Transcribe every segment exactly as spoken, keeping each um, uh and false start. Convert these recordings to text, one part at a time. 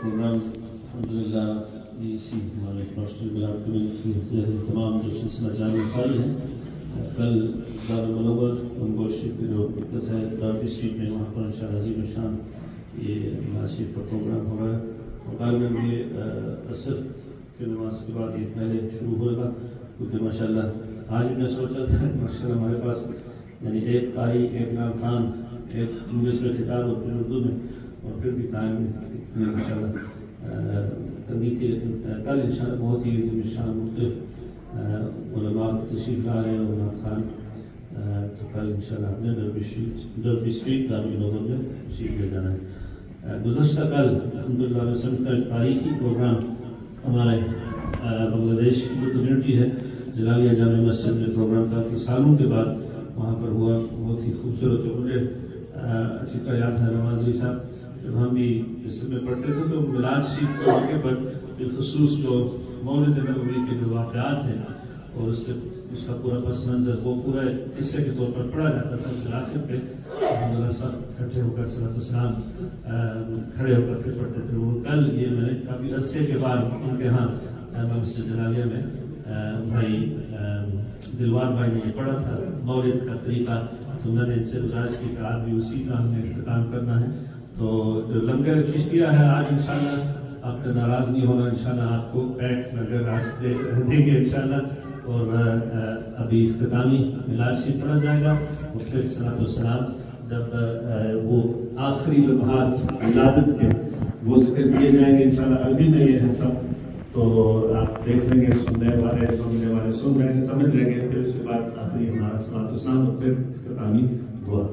Programme الحمدللہ اسی ہمارے پاسٹر بلال کمیونٹی کے تمام جو سلسلہ جامع خالی ہے کل دار المنور گوشت کے جو مرکز ہے داربی اسٹریٹ میں وہاں پر انشاءاللہ عظیم الشان یہ نماز کا پروگرام ہو رہا ہے اور غالباً یہ عصر کی نماز کے بعد یہ پہلے شروع ہوگا کیونکہ ماشاءاللہ آج میں سوچا تھا ماشاءاللہ ہمارے پاس یعنی ایک قاری ایک نام خان ایک انگلش میں خطاب اور پھر اردو میں اور پھر بھی ٹائم میں انشاءاللہ تنگی تھی لیکن کل انشاءاللہ بہت ہی عظیم الشان مختلف علماء تشریف لا رہے ہیں اور نام خان تو کل انشاءاللہ ہم نے ڈربی اسٹریٹ ڈربی اسٹریٹ دارمی نوبل میں تشریف لے جانا ہے. گزشتہ کل الحمدللہ رسم کا تاریخی پروگرام ہمارے بنگلہ دیش کی جو کمیونٹی ہے جلالیہ جامع مسجد میں پروگرام کا کہ سالوں کے بعد وہاں پر ہوا بہت ہی خوبصورت. مجھے اچھی طرح یاد ہے نوازی صاحب جب ہم بھی اس میں پڑھتے تھے تو میلاد شریف کے موقع پر بالخصوص جو مولد نبوی کے جو واقعات ہیں اور اس سے اس کا پورا پس منظر وہ پورا قصے کے طور پر پڑھا جاتا تھا. پھر آخر پہ الحمدللہ سب اکٹھے ہو کر صلاۃ السلام کھڑے ہو کر پھر پڑھتے تھے. وہ کل یہ میں نے کافی عرصے کے بعد ان کے ہاں مسجد جلالیہ میں بھائی دلوار بھائی نے یہ پڑھا تھا مولد کا طریقہ تو میں نے ان سے گزارش کی کہ آج بھی اسی کا ہم نے اختتام کرنا ہے. تو جو لنگر چشتیہ ہے آج انشاءاللہ آپ کا ناراض نہیں ہونا انشاءاللہ آپ کو ایک لنگر آج دیں گے انشاءاللہ اور ابھی اختتامی میلاد شریف پڑھا جائے گا اور پھر صلاۃ والسلام جب وہ آخری لمحات ولادت کے وہ ذکر کیے جائیں گے انشاءاللہ. عربی میں یہ ہے سب تو آپ دیکھ لیں گے سننے والے سننے والے سن رہے ہیں سمجھ لیں گے. پھر اس کے بعد آخری ہمارا صلاۃ والسلام اور پھر اختتامی دعا.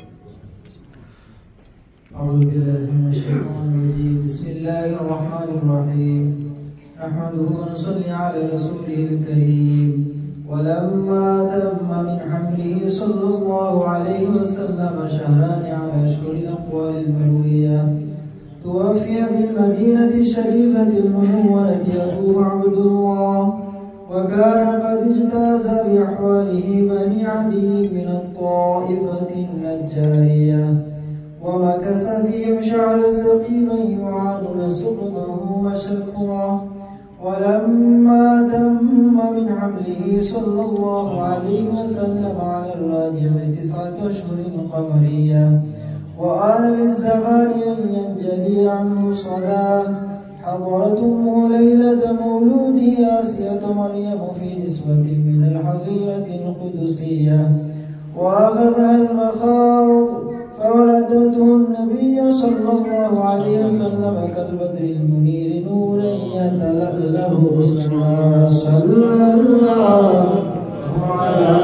اعوذ باللہ من الشیطان الرجیم بسم اللہ الرحمن الرحیم نحمده ونصلي على رسوله الكريم ولما تم من حمله صلى الله عليه وسلم شهران على أشهر الأقوال المروية توفي بالمدينة الشريفة المنورة أبوه عبد الله وكان قد اجتاز بأحواله بني عدي من الطائفة النجارية ومكث فيهم شعرا سقيما يعانون سقطه وشكره. ولما تم من حمله صلى الله عليه وسلم على الراجع تسعة أشهر قمرية وآن للزمان أن ينجلي عنه صدى حضرت أمه ليلة مولوده آسية مريم في نسوة من الحظيرة القدسية وأخذها المخاض فولدته النبي صلى الله عليه وسلم كالبدر المنير نورا يتلألأ صلى الله على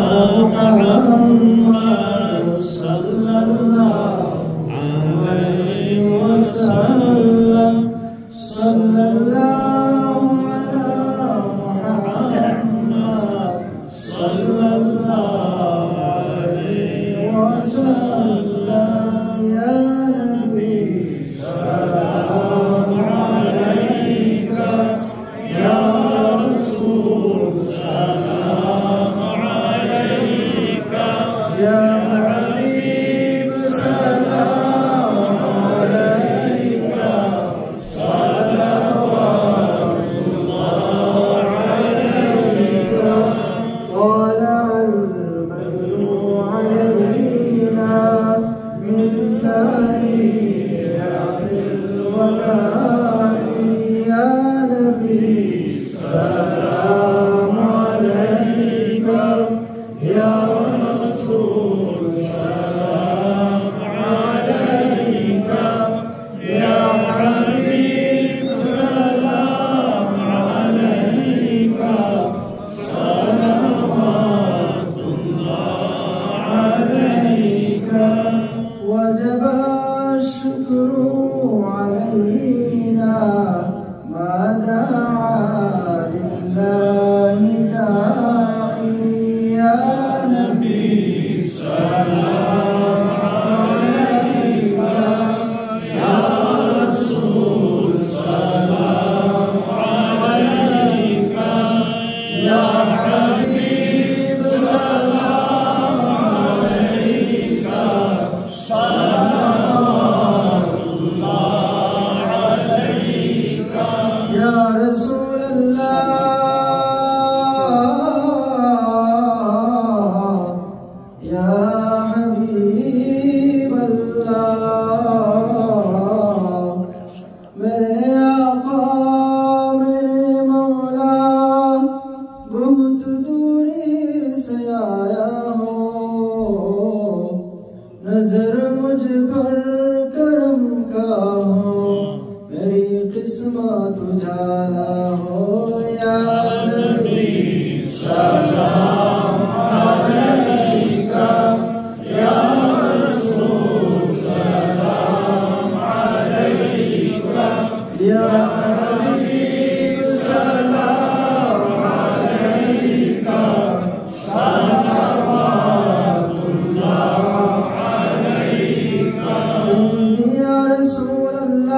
محمد صلى الله عليه وسلم صلى الله على محمد صلى الله عليه وسلم. Salam alayka ya Rasul يا حبيب سلام عليك صلوات الله عليك سيدي يا رسول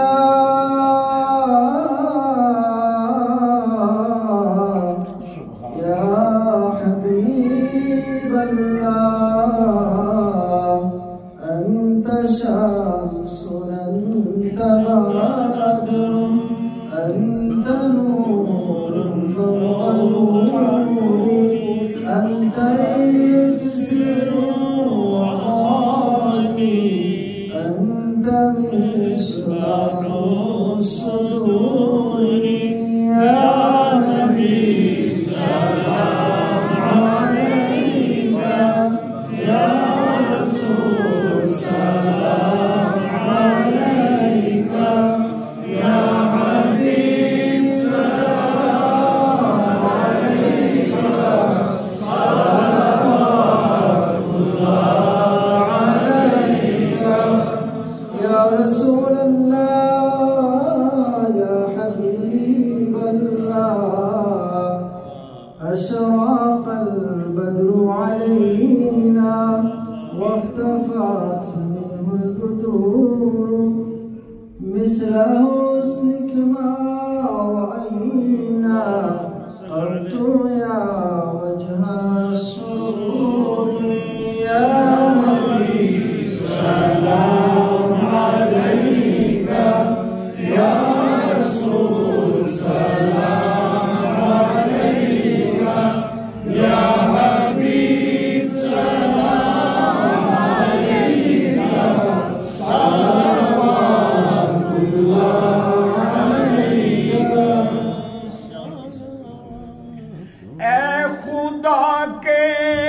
الله يا حبيب الله أنت شمس أنت بدر أنت نور فوق نور أنت إكسير وغالي أنت مصباح الصدور يا نبي سلام عليك يا رسول سلام عليك يا حبيب سلام عليك صلوات الله عليك يا رسول الله يا حبيب الله أشرق البدر علينا واختفت منه البدور مثل حسنك ما رأينا قط يا وجه السرور يا نبي سلام عليك يا رسول سلام عليك يا حبيب سلام عليك صلوات الله عليك اے خدا کے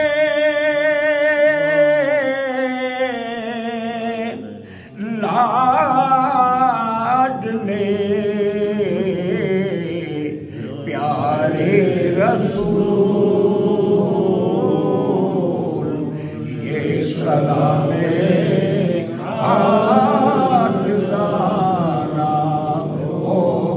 لاڈلے پیارے رسول یہ سلام آجزانا او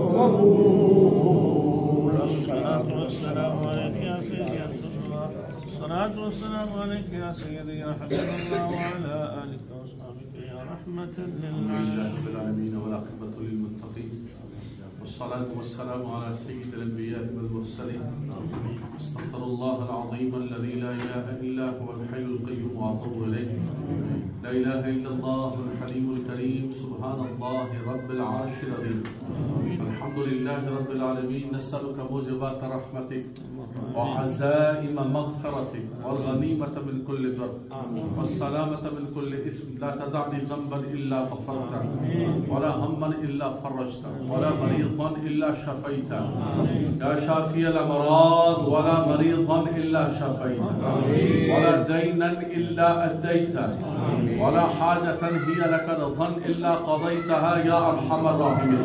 قبول الصلاة والسلام عليك يا سيدي يا رسول الله الصلاة والسلام عليك يا سيدي يا حبيب الله وعلى آلك وأصحابك يا رحمة لله للعالمين رب العالمين والعاقبة للمتقين والصلاة والسلام على سيد الأنبياء والمرسلين استغفر الله العظيم الذي لا إله إلا هو الحي القيوم وأتوب إليه لا إله إلا الله الحليم الكريم سبحان الله رب العرش العظيم الحمد لله رب العالمين نسألك موجبات رحمتك وعزائم مغفرتك والغنيمة من كل بر والسلامة من كل إثم لا تدعني ذنبا إلا غفرته ولا هما إلا فرجته ولا مريضا إلا شفيته يا شافي الأمراض ولا مريضا إلا شفيته ولا دينا إلا أديته ولا حاجة هي لك رضا إلا قضيتها يا أرحم الراحمين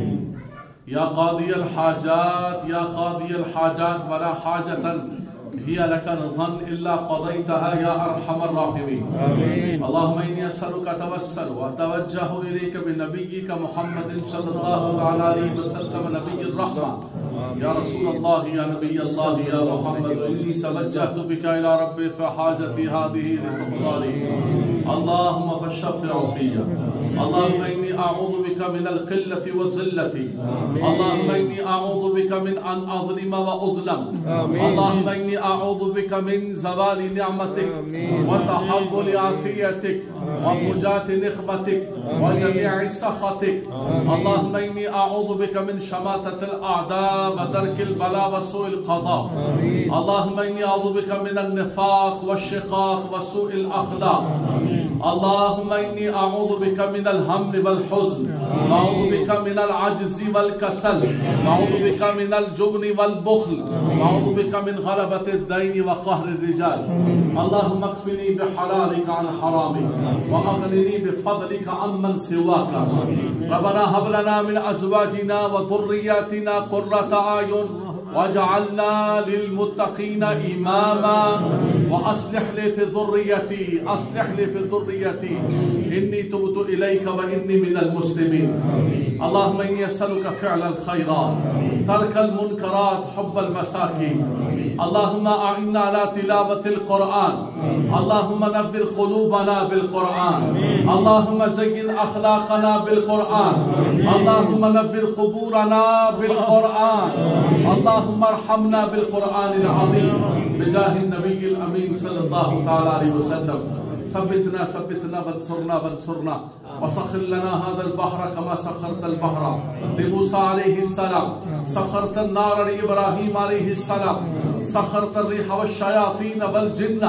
يا قاضي الحاجات يا قاضي الحاجات ولا حاجة هي لك رضا إلا قضيتها يا أرحم الراحمين اللهم إني أسألك أتوسل وأتوجه إليك بنبيك محمد صلى الله عليه وسلم نبي الرحمة يا رسول الله يا نبي الله يا محمد إني توجهت بك إلى ربي فحاجتي هذه لتقضى لي اللهم فاشفع فيا اللهم إني أعوذ بك من القلة والذلة اللهم إني أعوذ بك من أن أظلم وأظلم اللهم إني أعوذ بك من زوال نعمتك وتحول عافيتك وفجات نقمتك وجميع سخطك اللهم إني أعوذ بك من شماتة الأعداء ودرك البلاء وسوء القضاء اللهم إني أعوذ بك من النفاق والشقاق وسوء الأخلاق اللهم إني أعوذ بك من الهم والحزن وأعوذ بك من العجز والكسل وأعوذ بك من الجبن والبخل وأعوذ بك من غلبة الدين وقهر الرجال اللهم اكفني بحلالك عن حرامك وأغنني بفضلك عمن سواك ربنا هب لنا من أزواجنا وذرياتنا قرة أعين وجعلنا للمتقين إماما وأصلح لي في ذريتي أصلح لي في ذريتي إني تبت إليك وإني من المسلمين. اللهم إني أسألك فعل الخيرات، ترك المنكرات، حب المساكين. اللهم أعنا على تلاوة القرآن. اللهم نبر قلوبنا بالقرآن. اللهم زين أخلاقنا بالقرآن. اللهم نبر قبورنا بالقرآن. اللهم ارحمنا بالقرآن العظيم بجاه النبي الأمين صلى الله تعالى عليه وسلم. ثبتنا ثبتنا وانصرنا وانصرنا وسخر لنا هذا البحر كما سخرت البحر لموسى عليه السلام، سخرت النار لإبراهيم عليه السلام، سخرت الريح والشياطين والجن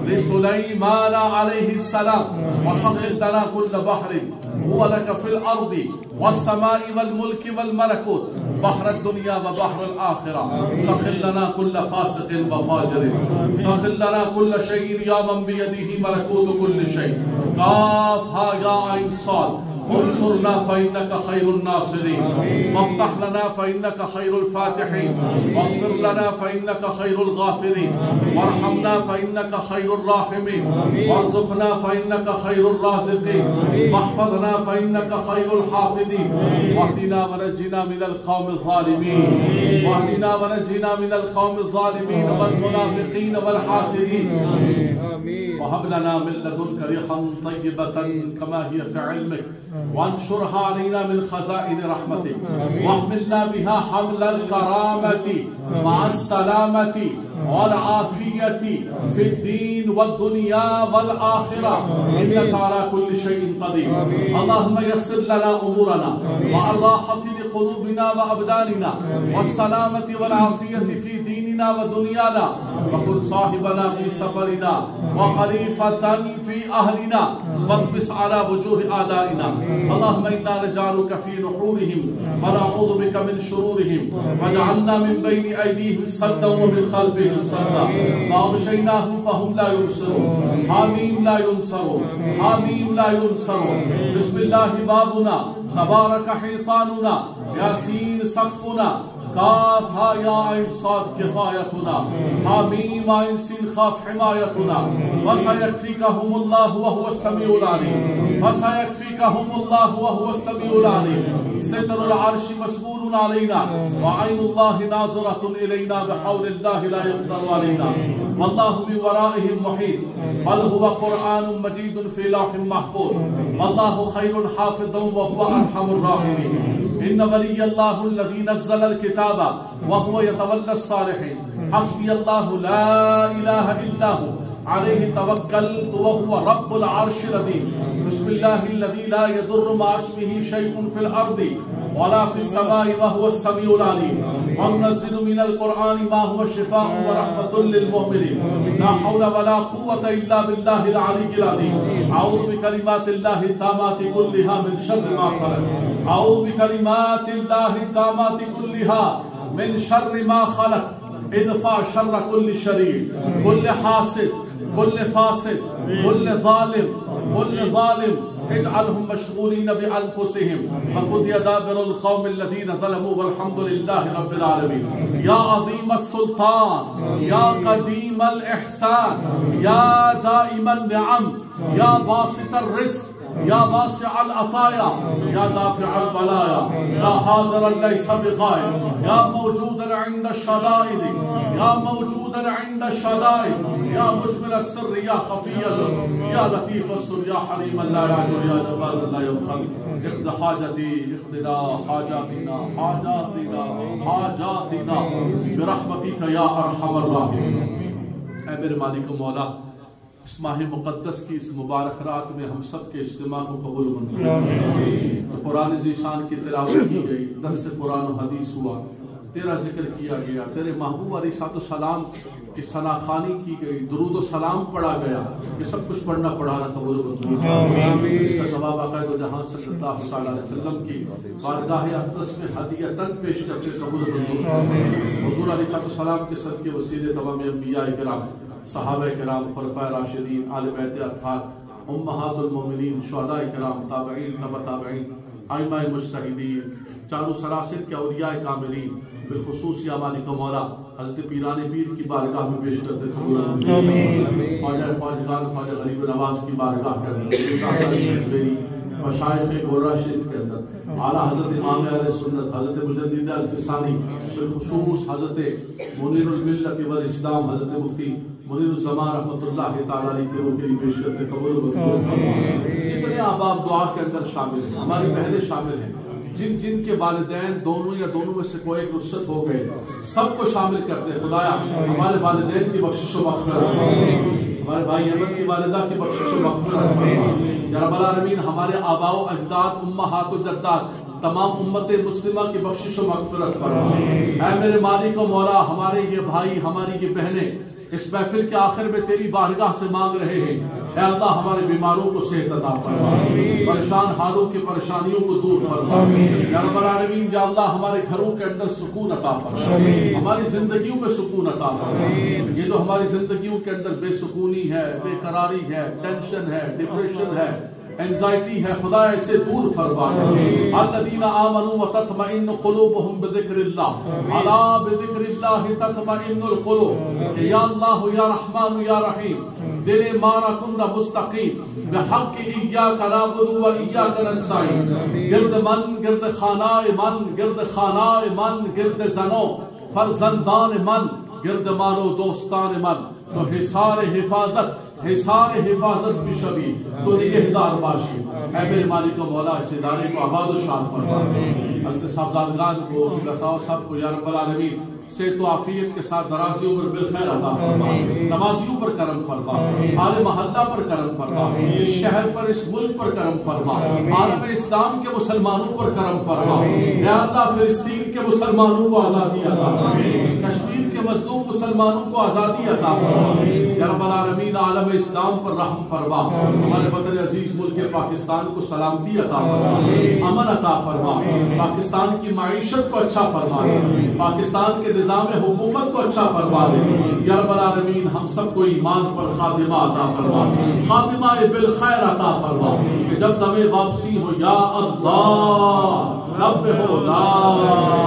لسليمان عليه السلام، وسخر لنا كل بحر هو لك في الأرض والسماء والملك والملكوت، بحر الدنيا وبحر الآخرة. سخر لنا كل فاسق وفاجر، سخر لنا كل شيء يا من بيده ملكوت كل شيء. قاف ها يا عين صاد، انصرنا فإنك خير الناصرين، وافتح لنا فإنك خير الفاتحين، واغفر لنا فإنك خير الغافرين، وارحمنا فإنك خير الراحمين، وارزقنا فإنك خير الرازقين، واحفظنا فإنك خير الحافظين، واهدنا ونجنا من القوم الظالمين، واهدنا ونجنا من القوم الظالمين والمنافقين والحاسدين. وهب لنا من لدنك ريحا طيبة كما هي في علمك، وانشرها علينا من خزائن رحمتك، واحملنا بها حمل الكرامة مع السلامة والعافية في الدين والدنيا والآخرة، إنك على كل شيء قدير. اللهم يسر لنا أمورنا مع الراحة لقلوبنا وأبداننا والسلامة والعافية في ديننا ودنيانا، وكن صاحبنا في سفرنا وخليفة في أهلنا، واطمس على وجوه أعدائنا. اللهم إنا نجعلك في نحورهم ونعوذ بك من شرورهم، واجعلنا من بين أيديهم سدا ومن خلفهم سدا، وأغشيناهم فهم لا يبصرون. حميم لا ينصرون، حميم لا ينصرون. بسم الله بابنا، تبارك حيطاننا، ياسين سقفنا، كاف ها يا عين صاد كفايتنا، حميم عين سين خاف حمايتنا. وسيكفيكهم الله وهو السميع العليم، وسيكفيكهم الله وهو السميع العليم. ستر العرش مسبول علينا، وعين الله ناظرة إلينا، بحول الله لا يقدر علينا. والله من ورائهم محيط، بل هو قرآن مجيد في لوح محفوظ. والله خير حافظا وهو أرحم الراحمين. إن ولي الله الذي نزل الكتاب وهو يتولى الصالحين. حسبي الله لا إله إلا هو عليه توكلت وهو رب العرش العظيم. بسم الله الذي لا يضر مع اسمه شيء في الأرض ولا في السماء وهو السميع العليم. وننزل من القرآن ما هو شفاء ورحمة للمؤمنين. لا حول ولا قوة إلا بالله العلي العظيم. أعوذ بكلمات الله التامات كلها من شر ما خلق. أعوذ بكلمات الله التامات كلها من شر ما خلق. ادفع شر كل شرير، كل حاسد، كل فاسد، كل ظالم، كل ظالم. اجعلهم مشغولين بأنفسهم، فقضي دابر القوم الذين ظلموا، والحمد لله رب العالمين. يا عظيم السلطان، يا قديم الإحسان، يا دائم النعم، يا باسط الرزق، يا واسع العطايا، يا دافع البلايا، يا حاضرا ليس بغائب، يا موجودا عند الشدائد، يا موجودا عند الشدائد، يا مجمل السر، يا خفي اللطف، يا لطيف السر، يا حليما لا يعجل، يا جبارا لا يبخل. اقض حاجتي، اقضنا حاجاتنا، حاجاتنا، حاجاتنا برحمتك يا ارحم الراحمين. اے میرے مالک و مولا، اس ماہ مقدس کی اس مبارک رات میں ہم سب کے اجتماع کو قبول منظور. قرآن ذیشان کی تلاوت کی گئی، درس قرآن و حدیث ہوا، تیرا ذکر کیا گیا، تیرے محبوب علیہ السلام کی ثناخوانی کی گئی، درود و سلام پڑھا گیا. یہ سب کچھ پڑھنا پڑھانا قبول منظور. اس کا ثواب آقائد و جہاں صلی اللہ علیہ وسلم کی بارگاہ اقدس میں ہدیۃً پیش کرتے قبول منظور. حضور علیہ السلام کے صدقے وسیلے تمام انبیاء کرام، صحابہ کرام، خلفائے راشدین، آل بیت اطہار، امہات المومنین، شہداء کرام، تابعین، تبع تابعین، آئمہ مجتہدین، چاروں سراسر کے اولیاء کاملین، بالخصوص یا مالک و مولا حضرت پیران پیر کی بارگاہ میں پیش کرتے ہیں، خواجہ خواجگان خواجہ غریب نواز کی بارگاہ کے اندر، مشائخ گورا شریف کے اندر، اعلیٰ حضرت امام اہل سنت حضرت مجدد الفسانی، بالخصوص حضرت منیر الملت والاسلام حضرت مفتی منیر الزمان رحمۃ اللہ تعالیٰ علیہ کے روح کے لیے پیش کرتے قبول و منظور فرمائے۔ جتنے احباب دعا کے اندر شامل ہیں، ہماری بہنیں شامل ہیں، جن جن کے والدین دونوں یا دونوں میں سے کوئی ایک رخصت ہو گئے، سب کو شامل کرتے خدایا ہمارے والدین کی بخشش و مغفرت، ہمارے بھائی احمد کی والدہ کی بخشش و مغفرت، یا رب العالمین ہمارے آباء و اجداد امہات و جدات تمام امت مسلمہ کی بخشش و مغفرت فرما۔ اے میرے مالک و مولا، ہمارے یہ بھائی ہماری یہ بہنیں اس محفل کے آخر میں تیری بارگاہ سے مانگ رہے ہیں، اے اللہ ہمارے بیماروں کو صحت عطا فرما، پریشان حالوں کی پریشانیوں کو دور فرما، یا رب العالمین یا اللہ ہمارے گھروں کے اندر سکون عطا فرما، ہماری زندگیوں میں سکون عطا فرما۔ یہ جو ہماری زندگیوں کے اندر بے سکونی ہے، بے قراری ہے، ٹینشن ہے، ڈپریشن ہے، انزائٹی ہے، خدا اسے دور فرما۔ الذین آمنوا وتطمئن قلوبهم بذکر اللہ، الا بذکر اللہ تطمئن القلوب۔ یا اللہ یا رحمان یا رحیم، دل مارا کن مستقیم بحق ایاک نعبد و ایاک نستعین۔ گرد من، گرد خانہ من، گرد خانہ من، گرد زنوں فرزندان من، گرد مانو دوستان من، تو حصار حفاظت حصار حفاظت کی شبی تو نگہدار باشی۔ اے میرے مالک و مولا اس ادارے کو آباد و شاد فرما، حضرت صاحبزادگان کو، رساؤ صاحب کو یا رب العالمین صحت و عافیت کے ساتھ درازی عمر بالخیر عطا فرما، نمازیوں پر کرم فرما، آل محلہ پر کرم فرما، اس شہر پر اس ملک پر کرم فرما، عالم اسلام کے مسلمانوں پر کرم فرما، یا اللہ فلسطین کے مسلمانوں کو آزادی عطا فرما، کشمیر کے مظلوم مسلمانوں کو آزادی عطا فرما، یا رب العالمین عالم اسلام پر رحم فرما، ہمارے وطن عزیز ملک پاکستان کو سلامتی عطا فرما، امن عطا فرما، پاکستان کی معیشت کو اچھا فرما، پاکستان کے نظام حکومت کو اچھا فرما دے، یا رب العالمین ہم سب کو ایمان پر خاتمہ عطا فرما، خاتمہ بالخیر عطا فرما، کہ جب دم واپسی ہو یا اللہ رب ہو لا